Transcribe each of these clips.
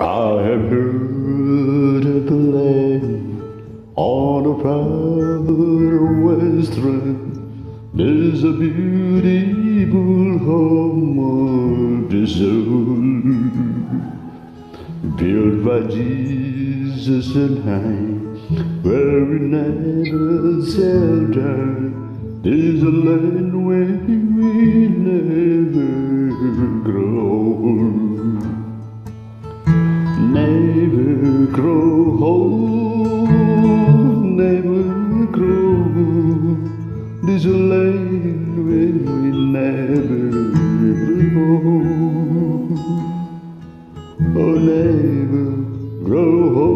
I have heard of the land on a proud western. There's a beautiful home of the soul, built by Jesus and I, where we never shall die. There's a land where we never grow old, never grow old, never grow old. There's a land where we never grow old, oh, never grow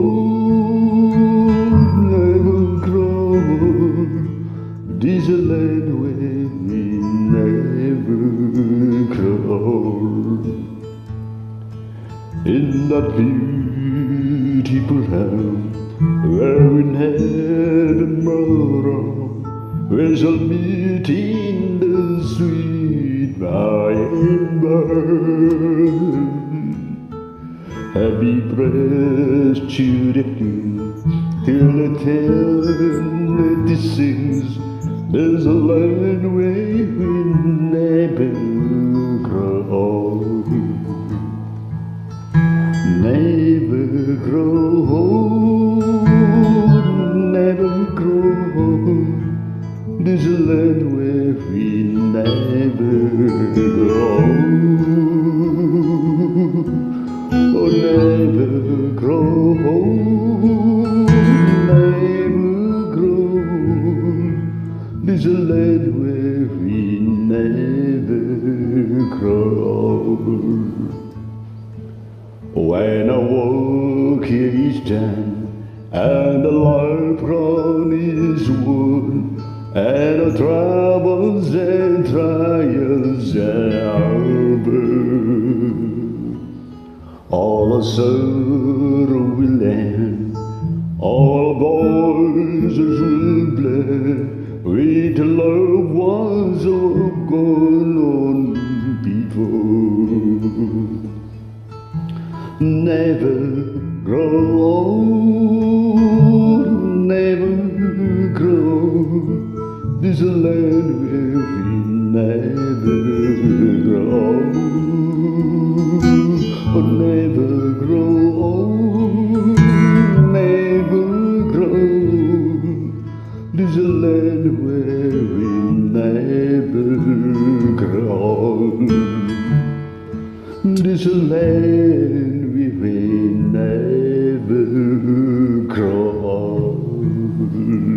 old, never grow old. There's a land where we never grow old. In that beautiful town where we never borrow, we shall meet in the sweet by and by. Happy prayers to the tune till the eternity sings. There's a land where we never grow old, never grow old, never grow old. There's a land where we never grow old, oh, never grow old, never grow old. There's a land where we never grow old. When I walk here each time, and the life ground is wood, and the troubles and trials are burdened, all our sorrow will end, all boys will blend with the loved ones who have gone on before. Never grow old, never grow old. There's a land where we never grow old, oh, never grow old, never grow old. There's a land where we never grow old. There's a land we will never grow old.